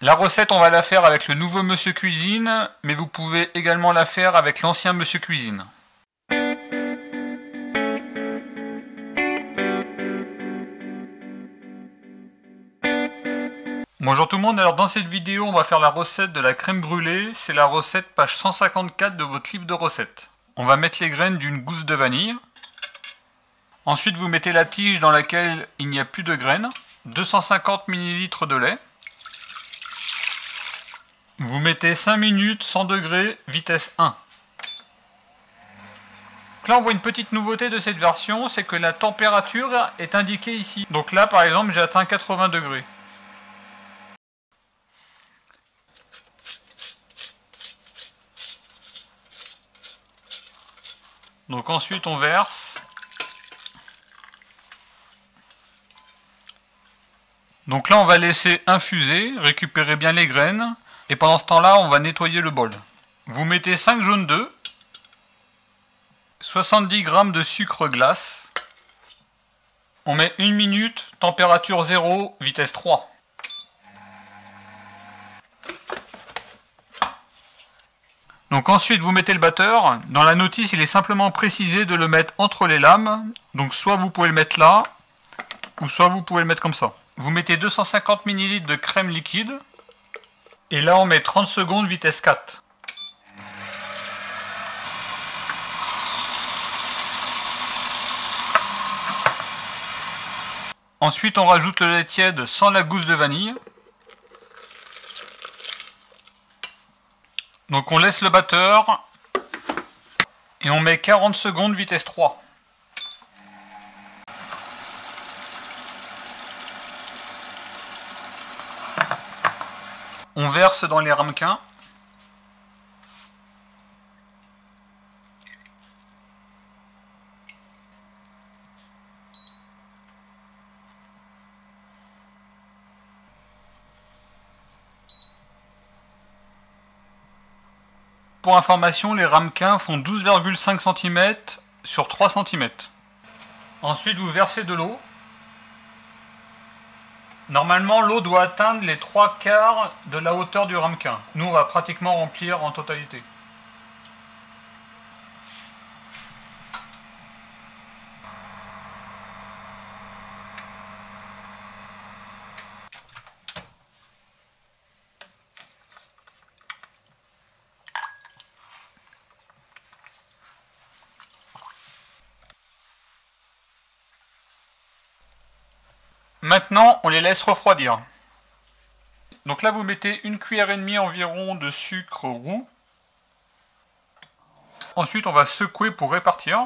La recette, on va la faire avec le nouveau Monsieur Cuisine, mais vous pouvez également la faire avec l'ancien Monsieur Cuisine. Bonjour tout le monde, alors dans cette vidéo on va faire la recette de la crème brûlée, c'est la recette page 154 de votre livre de recettes. On va mettre les graines d'une gousse de vanille. Ensuite vous mettez la tige dans laquelle il n'y a plus de graines, 250 ml de lait. Vous mettez 5 minutes, 100 degrés, vitesse 1. Donc là on voit une petite nouveauté de cette version, c'est que la température est indiquée ici. Donc là par exemple j'ai atteint 80 degrés. Donc ensuite on verse. Donc là on va laisser infuser, récupérer bien les graines. Et pendant ce temps-là on va nettoyer le bol. Vous mettez 5 jaunes d'œufs, 70 g de sucre glace. On met 1 minute, température 0, vitesse 3. Donc ensuite vous mettez le batteur, dans la notice il est simplement précisé de le mettre entre les lames, donc soit vous pouvez le mettre là, ou soit vous pouvez le mettre comme ça. Vous mettez 250 ml de crème liquide, et là on met 30 secondes vitesse 4. Ensuite on rajoute le lait tiède sans la gousse de vanille. Donc on laisse le batteur et on met 40 secondes vitesse 3. On verse dans les ramequins. Pour information, les ramequins font 12,5 cm sur 3 cm. Ensuite, vous versez de l'eau. Normalement, l'eau doit atteindre les 3/4 de la hauteur du ramequin. Nous, on va pratiquement remplir en totalité. Maintenant, on les laisse refroidir. Donc là, vous mettez 1,5 cuillère environ de sucre roux. Ensuite, on va secouer pour répartir.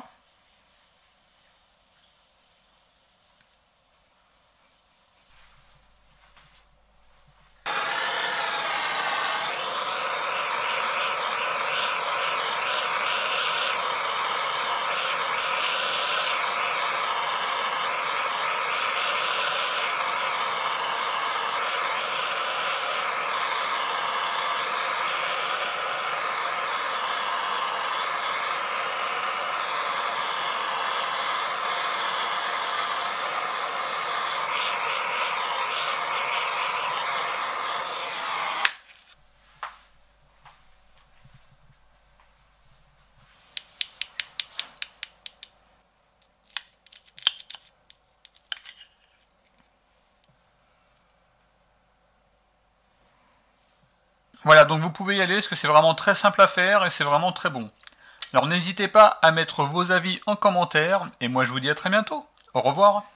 Voilà, donc vous pouvez y aller parce que c'est vraiment très simple à faire et c'est vraiment très bon. Alors n'hésitez pas à mettre vos avis en commentaire et moi je vous dis à très bientôt. Au revoir.